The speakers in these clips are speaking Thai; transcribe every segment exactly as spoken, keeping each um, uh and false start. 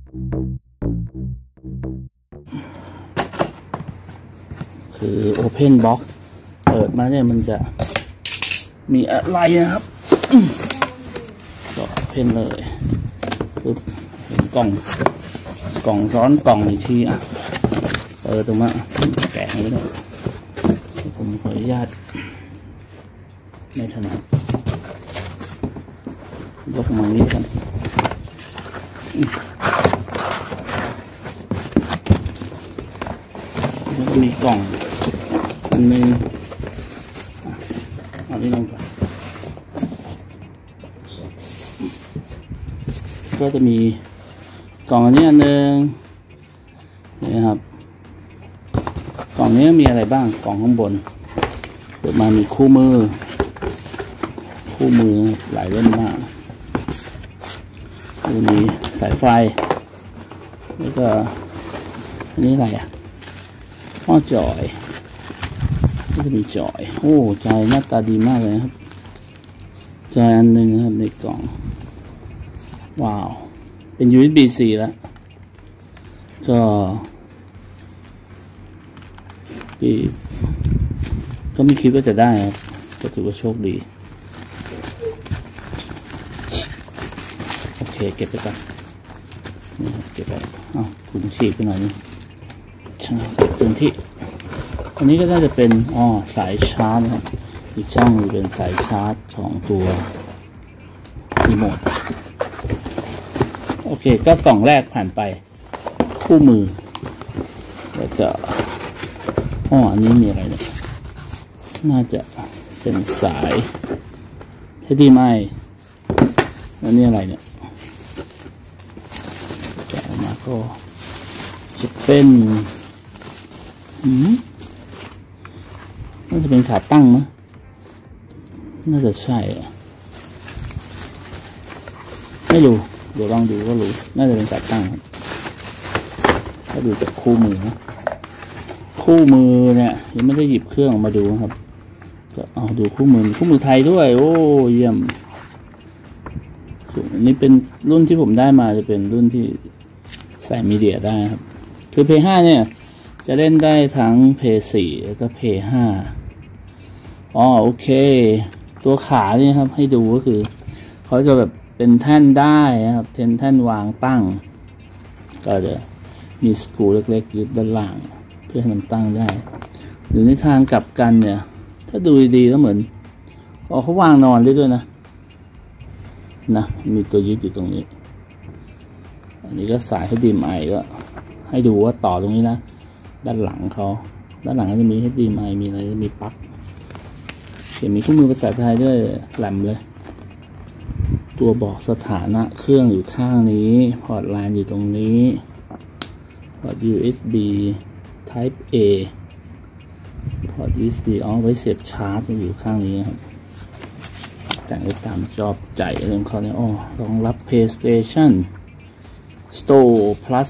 คือ Open Box เปิดมาเนี่ยมันจะมีอะไรนะครับก็เพนเลยปุ๊บเห็นกล่องกล่องซ้อนกล่องอีกทีอ่ะเปิดตรงมาแกะให้ด้วยผมขออนุญาตไม่ถนัดยกมานี้กันแล้วก็มีกล่องอันนึงเอาที่ลงก่อนก็จะมีกล่องอันนี้อันนึงนี่ครับกล่องนี้มีอะไรบ้างกล่องข้างบนเปิดมามีคู่มือคู่มือหลายเล่มมากมีสายไฟแล้วก็อันนี้อะไรอ่ะหม้อจ่อยก็จะมีจ่อยโอ้จ่อยหน้าตาดีมากเลยครับจ่อยอันหนึ่งนะครับในกล่องว้าวเป็น ยู เอส บี ซี แล้วก็ปีก็ไม่คิดว่าจะได้ครับก็ถือว่าโชคดีโอเคเก็บไปก่อนนี่เก็บไปอ้าวถุงฉีกไปหน่อยนึงช่างเก็บพื้นที่อันนี้ก็น่าจะเป็นอ๋อสายชาร์จนะครับอีกช่องนึงเป็นสายชาร์จของตัวรีโมทโอเคก็กล่องแรกผ่านไปคู่มือแล้วก็อ๋ออันนี้มีอะไรเนี่ยน่าจะเป็นสายเฮดดี้ไม้แล้วนี่อะไรเนี่ยแกะออกมาก็จะเป็นอืมน่าจะเป็นขาตั้งมั้ยน่าจะใช่ไม่รู้เดี๋ยวลองดูก็รู้น่าจะเป็นขาตั้งถ้าดูจากคู่มือนะคู่มือเนี่ยยังไม่ได้หยิบเครื่องออกมาดูครับก็เอาดูคู่มือคู่มือไทยด้วยโอ้เยี่ยมอันนี้เป็นรุ่นที่ผมได้มาจะเป็นรุ่นที่ใส่มีเดียได้ครับคือ เพย์ ห้า เนี่ยจะเล่นได้ทั้ง เพย์ โฟร์ แล้วก็ เพย์ ห้า อ๋อโอเคตัวขาเนี่ยครับให้ดูก็คือเขาจะแบบเป็นแท่นได้นะครับแท่นแท่นวางตั้งก็จะมีสกรูเล็กๆยึดด้านล่างเพื่อให้มันตั้งได้หรือในทางกลับกันเนี่ยถ้าดูดีๆก็เหมือนอ๋อเขาวางนอนได้ด้วยนะนะมีตัวยึดอยู่ตรงนี้อันนี้ก็สายให้ดีมไอก็ให้ดูว่าต่อตรงนี้นะด้านหลังเขาด้านหลังก็จะมีให้ดีมไอมีอะไรมีปลั๊กเขียนมีเครื่องมือภาษาไทยด้วยแหลมเลยตัวบอกสถานะเครื่องอยู่ข้างนี้พอร์ต แลน อยู่ตรงนี้พอร์ต ยู เอส บี Type A พอร์ต ยู เอส บี อ๋อไว้เสียบชาร์จอยู่ข้างนี้ครับแต่งได้ตามจอบใจเรื่องเขาเนี่ยอ๋อรองรับ PlayStation Store Plus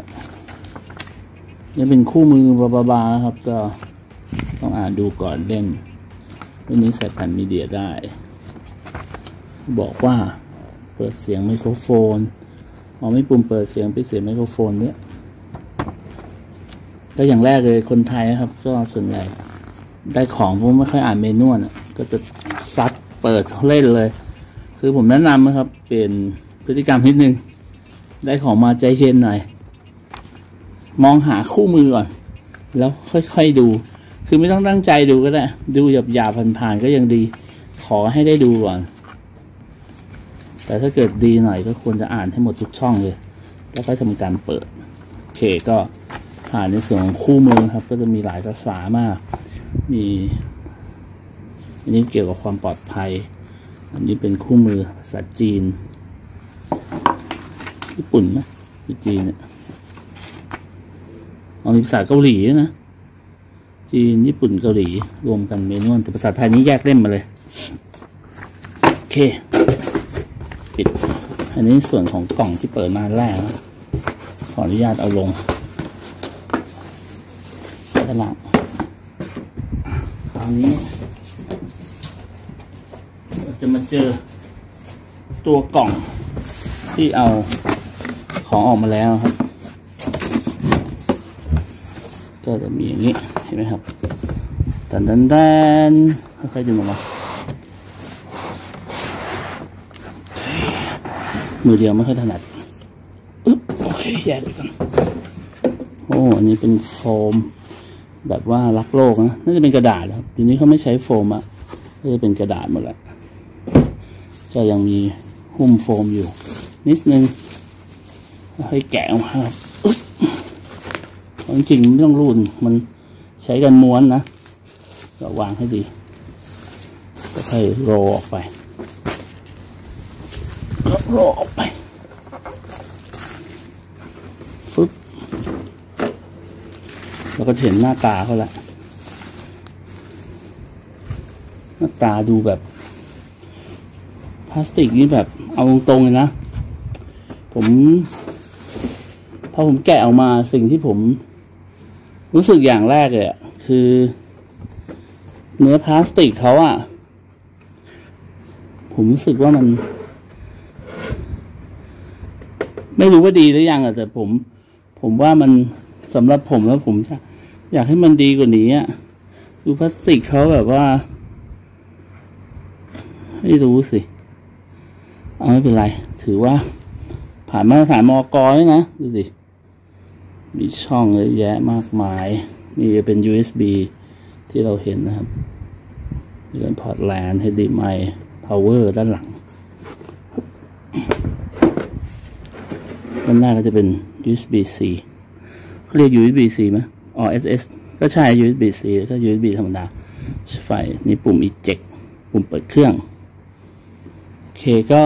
นี่เป็นคู่มือบาๆครับก็ต้องอ่านดูก่อนเล่นวันนี้ใส่แผ่นมีเดียได้บอกว่าเปิดเสียงไมโครโฟนอ๋อไม่ปุ่มเปิดเสียงปิดเสียงไมโครโฟนเนี่ยก็อย่างแรกเลยคนไทยนะครับก็ส่วนใหญ่ได้ของผมไม่ค่อยอ่านเมนูอ่ะก็จะซัดเปิดเล่นเลยคือผมแนะนำนะครับเปลี่ยนพฤติกรรมนิดนึงได้ของมาใจเย็นหน่อยมองหาคู่มือก่อนแล้วค่อยๆดูคือไม่ต้องตั้งใจดูก็ได้ดูหยาบๆผ่านๆก็ยังดีขอให้ได้ดูก่อนแต่ถ้าเกิดดีหน่อยก็ควรจะอ่านให้หมดทุกช่องเลยแล้วก็ทำการเปิดโอเคก็ผ่านในส่วนของคู่มือครับก็จะมีหลายภาษามากมีอันนี้เกี่ยวกับความปลอดภัยอันนี้เป็นคู่มือภาษาจีนญี่ปุ่นไหมจีนเนี่ยอ๋อมีภาษาเกาหลีนะจีนญี่ปุ่นเกาหลีรวมกันเมนูแต่ภาษาไทยนี้แยกเล่มมาเลยโอเคปิดอันนี้ส่วนของกล่องที่เปิดมาแรกนะขออนุญาตเอาลงด้านหลังตอนนี้จะมาเจอตัวกล่องที่เอาขของออกมาแล้วครับก็จะมีอย่างนี้เห็นไหมครับดันดันดันค่อยๆดึงออกมามือเดียวไม่ค่อยถนัดอึ๊บโอเคแยกไปกันโอ้อันนี้เป็นโฟมแบบว่ารักโลกนะน่าจะเป็นกระดาษครับทีนี้เขาไม่ใช้โฟมอ่ะก็จะเป็นกระดาษหมดแหละก็ยังมีหุ้มโฟมอยู่นิดนึงให้แกะออกมาครับจริงๆไม่ต้องรูดมันใช้กันม้วนนะก็วางให้ดีก็ค่อยโรลออกไปก็โรลออกไปฟึบแล้วก็เห็นหน้าตาเขาละหน้าตาดูแบบพลาสติกนี่แบบเอาตรงๆเลยนะผมพอผมแกะออกมาสิ่งที่ผมรู้สึกอย่างแรกเลยอ่ะคือเนื้อพลาสติกเขาอ่ะผมรู้สึกว่ามันไม่รู้ว่าดีหรือยังอ่ะแต่ผมผมว่ามันสำหรับผมแล้วผมอยากให้มันดีกว่านี้อ่ะดูพลาสติกเขาแบบว่าไม่รู้สิเอาไม่เป็นไรถือว่าผ่านมาตรฐานมก.ด้วยนะดูสิมีช่องเยอะแยะมากมายนี่จะเป็น ยู เอส บี ที่เราเห็นนะครับเป็นพอร์ตแลนด์ เอช ดี เอ็ม ไอ power ด้านหลังด้านหน้าก็จะเป็น ยู เอส บี ซี เขาเรียก ยู เอส บี ซี ไหมอ๋อ เอส เอส ก็ใช่ ยู เอส บี ซี แล้วก็ ยู เอส บี ธรรมดาไฟนี่ปุ่ม eject ปุ่มเปิดเครื่องโอเคก็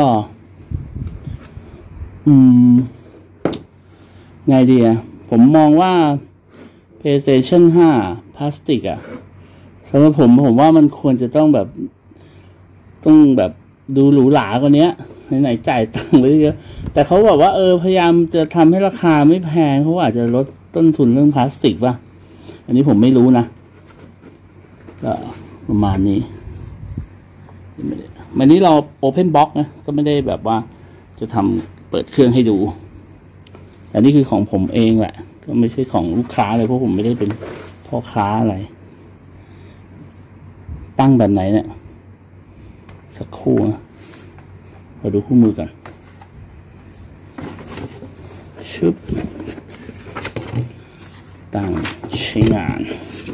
อืมไงดีอ่ะผมมองว่า PlayStation ห้าพลาสติกอ่ะสำหรับผมผมว่ามันควรจะต้องแบบต้องแบบดูหรูหรากว่านี้ไหนๆจ่ายตังค์ไว้เยอะแต่เขาบอกว่าเออพยายามจะทำให้ราคาไม่แพงเขาอาจจะลดต้นทุนเรื่องพลาสติกป่ะอันนี้ผมไม่รู้นะก็ประมาณนี้วันนี้เรา Open Box นะก็ไม่ได้แบบว่าจะทำเปิดเครื่องให้ดูแต่นี่คือของผมเองแหละก็ไม่ใช่ของลูกค้าเลยเพราะผมไม่ได้เป็นพ่อค้าอะไรตั้งแบบไหนเนี่ยสักครู่นะขอดูคู่มือกันชุบตั้งใช้งาน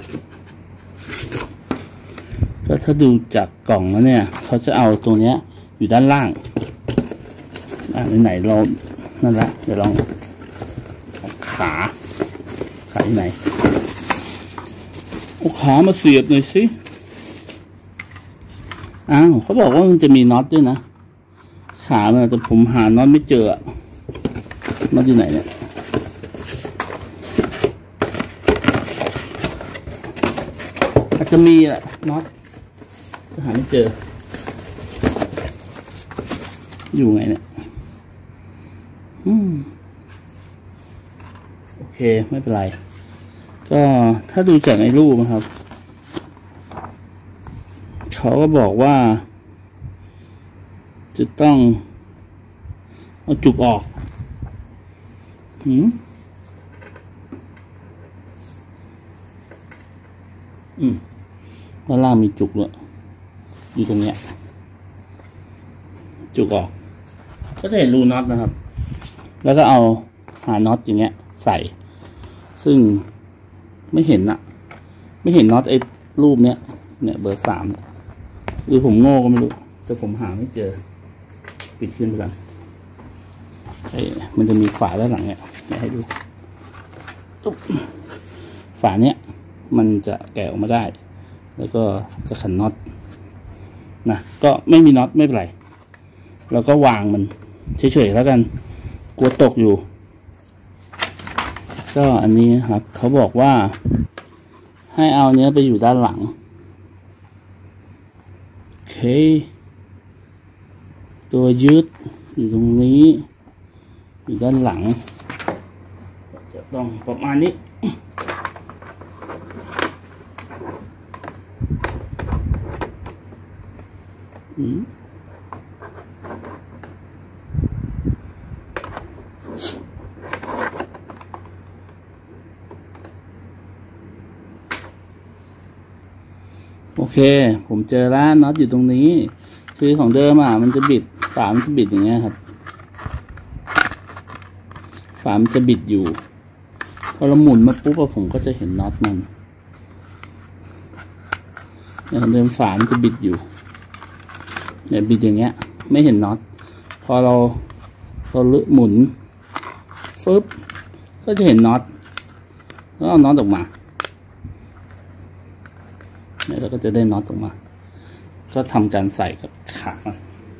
ก็ถ้าดูจากกล่องแล้วเนี่ยเขาจะเอาตัวเนี้ยอยู่ด้านล่างอ่าไหนๆเรานั่นละเดี๋ยวลองขาขาที่ไหนเอาขามาเสียบหน่อยสิอ้าวเขาบอกว่ามันจะมีน็อตด้วยนะขามันแต่ผมหาน็อตไม่เจอน็อตอยู่ไหนเนี่ยอาจจะมีแหละน็อตจะหาไม่เจออยู่ไงเนี่ยอืมโอเคไม่เป็นไรก็ถ้าดูจากในรูปนะครับเขาก็บอกว่าจะต้องเอาจุกออกหืมอืมด้านล่างมีจุกด้วยอยู่ตรงเนี้ยจุกออกก็จะเห็นรูน็อตนะครับแล้วก็เอาหาน็อตอย่างเงี้ยใส่ซึ่งไม่เห็นอะไม่เห็นน็อตไอ้รูปเนี้ยเนี่ยเบอร์สามหรือผมโง่ก็ไม่รู้แต่ผมหาไม่เจอปิดขึ้นไปก่อนไอ้มันจะมีฝาด้านหลังเนี่ยให้ดูตุ๊บฝาเนี้ยมันจะแกะออกมาได้แล้วก็จะขันน็อตนะก็ไม่มีน็อตไม่เป็นไรแล้วก็วางมันเฉยๆแล้วกันกลัวตกอยู่ก็อันนี้ครับเขาบอกว่าให้เอาเนี้ยไปอยู่ด้านหลังโอเคตัวยึดอยู่ตรงนี้อยู่ด้านหลังจะต้องประมาณนี้อืมโอเคผมเจอแล้วน็อตอยู่ตรงนี้คือของเดิมอ่ะมันจะบิดฝามันจะบิดอย่างเงี้ยครับฝามันจะบิดอยู่พอเราหมุนมาปุ๊บผมก็จะเห็นน็อตมันเนี่ยของเดิมฝามันจะบิดอยู่เนี่ยบิดอย่างเงี้ยไม่เห็นน็อตพอเราเราลึกหมุนฟึบก็จะเห็นน็อตแล้วเอาน็อตออกมาเนี่ยเราก็จะได้น็อตออกมาก็ทำการใส่กับขามัน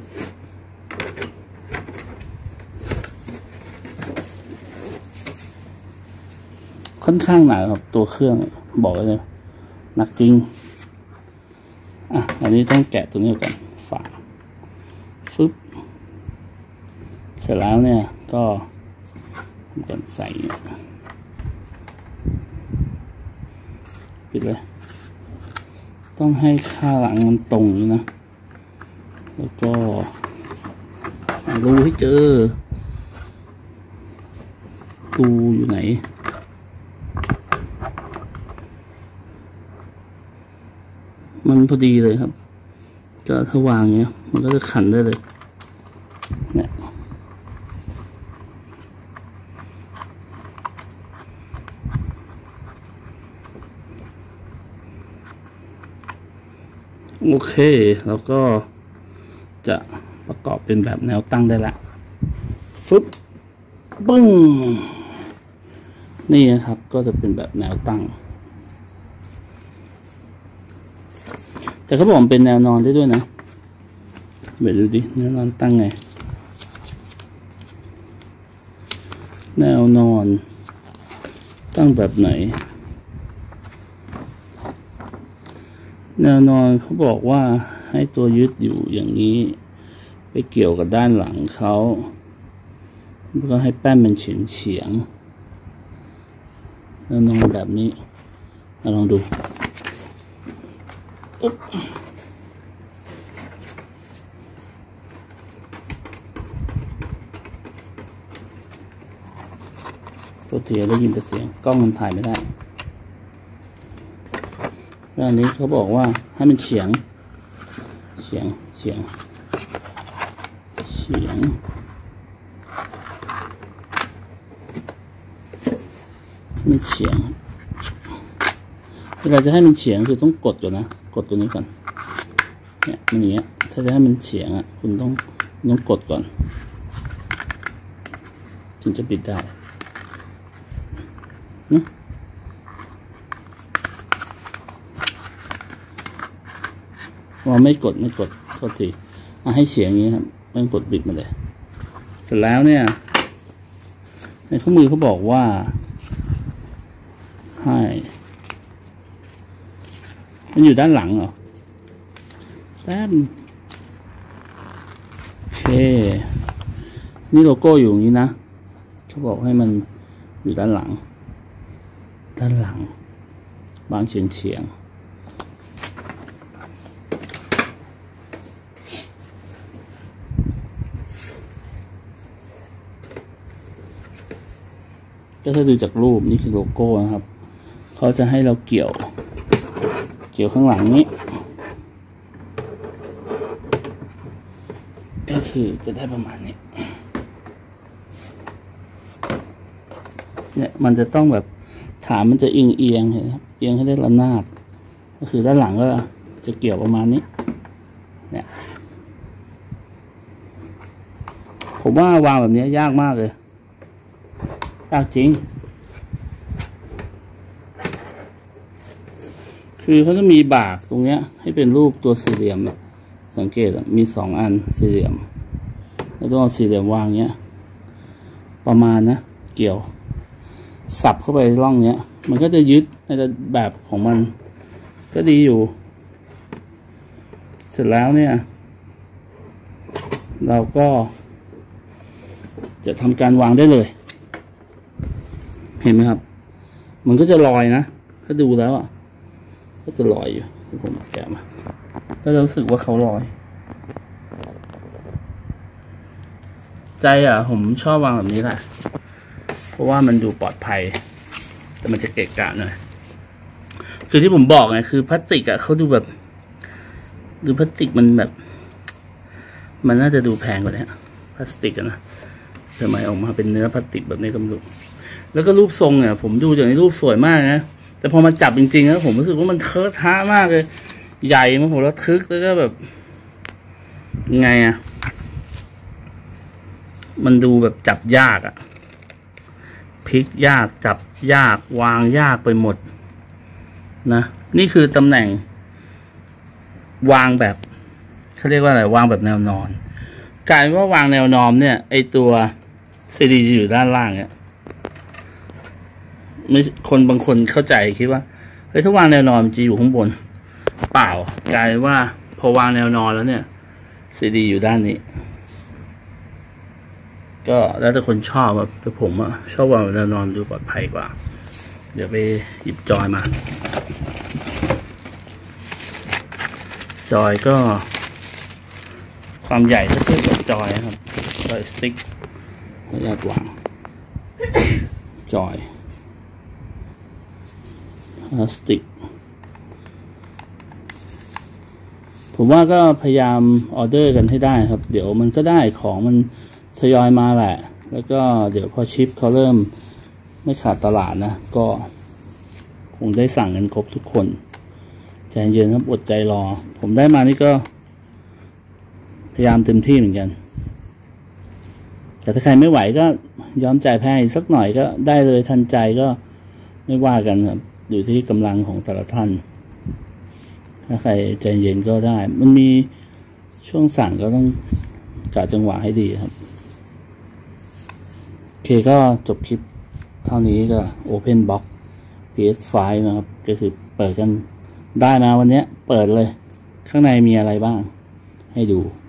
ค่อนข้างหนาครับตัวเครื่องบอกเลยหนักจริงอ่ะอันนี้ต้องแกะตัวนี้ก่อนฝาฟึบเสร็จแล้วเนี่ยก็ทำการใส่ปิดเลยต้องให้ค่าหลังมันตรงนี้นะแล้วก็รูให้เจอรูอยู่ไหนมันพอดีเลยครับก็ถ้าวางเงี้ยมันก็จะขันได้เลยเนี่ยโอเคแล้วก็จะประกอบเป็นแบบแนวตั้งได้ละฟึบปึ้งนี่นะครับก็จะเป็นแบบแนวตั้งแต่เขาบอกเป็นแนวนอนได้ด้วยนะเดี๋ยวดูดิแนวนอนตั้งไงแนวนอนตั้งแบบไหนแนวนอนเขาบอกว่าให้ตัวยึดอยู่อย่างนี้ไปเกี่ยวกับด้านหลังเขาแล้วก็ให้แป้นมันเฉียงเฉียงแนวนอนแบบนี้ลองดูตัวเทียได้ยินแต่เสียงกล้องมันถ่ายไม่ได้แล้วอันนี้เขาบอกว่าให้มันเฉียงเฉียงเฉียงเฉียงมันเฉียงเวลาจะให้มันเฉียงคือต้องกดก่อนนะกดตัวนี้ก่อนเนี่ยมันอย่างเงี้ยถ้าจะให้มันเฉียงอ่ะคุณต้องต้องกดก่อนถึงจะปิดได้นะว่าไม่กดไม่กดโทษทีเอาให้เฉียงอย่างนี้ครับไม่กดบิดมาเลยเสร็จแล้วเนี่ยในข้อมือเขาบอกว่าให้มันอยู่ด้านหลังเหรอแป๊บโอเคนี่โลโก้อยู่อย่างนี้นะเขาบอกให้มันอยู่ด้านหลังด้านหลังบางเฉียงเฉียงก็ถ้าดูจากรูปนี่คือโลโก้นะครับเขาจะให้เราเกี่ยวเกี่ยวข้างหลังนี้ก็คือจะได้ประมาณนี้เนี่ยมันจะต้องแบบฐานมันจะเอียงเอียงเห็นไหมครับเอียงให้ได้ระนาบก็คือด้านหลังก็จะเกี่ยวประมาณนี้เนี่ยผมว่าวางแบบนี้ยากมากเลยยากจริงคือเขาจะมีบากตรงเนี้ยให้เป็นรูปตัวสี่เหลี่ยมสังเกตมีสองอันสี่เหลี่ยมแล้วต้องเอาสี่เหลี่ยมวางเนี้ยประมาณนะเกี่ยวสับเข้าไปร่องเนี้ยมันก็จะยึดในแบบของมันก็ดีอยู่เสร็จแล้วเนี่ยเราก็จะทำการวางได้เลยเห็นไหมครับมันก็จะลอยนะถ้าดูแล้วอ่ะก็จะลอยอยู่ผมแกะมาก็จะรู้สึกว่าเขาลอยใจอ่ะผมชอบวางแบบนี้แหละเพราะว่ามันดูปลอดภัยแต่มันจะเกะกะหน่อยคือที่ผมบอกไงคือพลาสติกอ่ะเขาดูแบบหรือพลาสติกมันแบบมันน่าจะดูแพงกว่านี้พลาสติกนะทำไมออกมาเป็นเนื้อพลาสติกแบบนี้ก็ไม่รู้แล้วก็รูปทรงเนี่ยผมดูจากในรูปสวยมากนะแต่พอมาจับจริงๆแล้วผมรู้สึกว่ามันเทอะทะมากเลยใหญ่มาโหระทึกแล้วก็แบบไงอะมันดูแบบจับยากอะพลิกยากจับยากวางยากไปหมดนะนี่คือตำแหน่งวางแบบเขาเรียกว่าอะไรวางแบบแนวนอนกลายว่าวางแนวนอนเนี่ยไอตัวซีดีจะอยู่ด้านล่างเนี่ยไม่คนบางคนเข้าใจคิดว่าเฮ้ยถ้าวางแนวนอนมันจะอยู่ข้างบนเปล่ากลายว่าพอวางแนวนอนแล้วเนี่ยซีดีอยู่ด้านนี้ก็แล้วแต่คนชอบแบบแต่ผมอะชอบวางแนวนอนดูปลอดภัยกว่าเดี๋ยวไปหยิบจอยมาจอยก็ความใหญ่ก็เทียบกับจอยนะครับจอยสติ๊กระยะวางจอยพลาสติกผมว่าก็พยายามออเดอร์กันให้ได้ครับเดี๋ยวมันก็ได้ของมันทยอยมาแหละแล้วก็เดี๋ยวพอชิปเขาเริ่มไม่ขาดตลาดนะก็คงได้สั่งกันครบทุกคนใจเย็นครับอดใจรอผมได้มานี่ก็พยายามเต็มที่เหมือนกันแต่ถ้าใครไม่ไหวก็ยอมจ่ายแพงอีกสักหน่อยก็ได้เลยทันใจก็ไม่ว่ากันครับอยู่ที่กำลังของแต่ละท่านถ้าใครใจเย็นก็ได้มันมีช่วงสั่งก็ต้องกะจังหวะให้ดีครับโอเคก็จบคลิปเท่านี้ก็ Open Box พี เอส ไฟว์ นะครับก็คือเปิดกันได้มาวันนี้เปิดเลยข้างในมีอะไรบ้างให้ดู